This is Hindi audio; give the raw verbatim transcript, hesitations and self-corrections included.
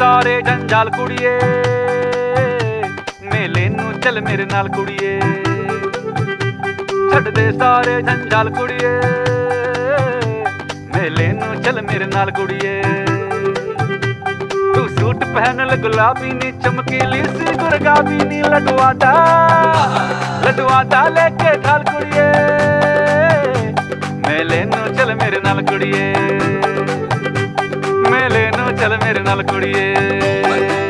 सारे जंजाल कुड़िए, मेले नू चल मेरे नाल कुड़िए। छड़ दे सारे जंजाल कुड़िए, मेले नू चल मेरे नाल कुड़िए। तू सूट पहन ल गुलाबी नी चमकीली सी गुरगाबी नी लडवाटा लडवाटा लेके थाल कुड़िए, मेले नू चल मेरे नाल कुड़िए, मेले नू चल मेरे नाल कुड़िए।